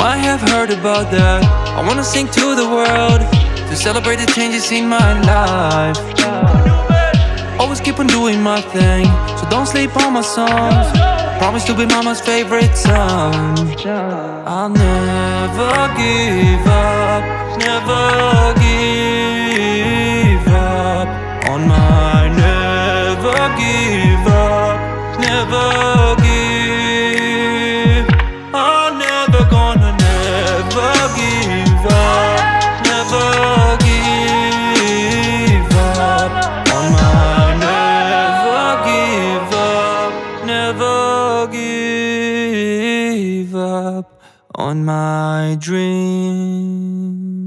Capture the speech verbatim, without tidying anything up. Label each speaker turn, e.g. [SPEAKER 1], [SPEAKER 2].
[SPEAKER 1] might have heard about that. I wanna sing to the world, to celebrate the changes in my life. Always keep on doing my thing, so don't sleep on my songs. Promise to be mama's favorite son. I'll never give up, never give up on my. Never give up, never give. I'm never gonna never give up, never give up on my. Never give up, never give up on my dream.